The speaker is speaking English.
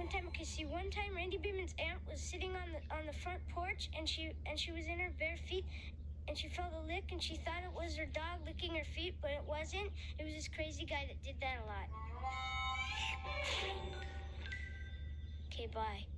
one time. Okay, see, one time Randy Beeman's aunt was sitting on the front porch, and she was in her bare feet, and she felt a lick, and she thought it was her dog licking her feet, but it wasn't. It was this crazy guy that did that a lot. Okay, bye.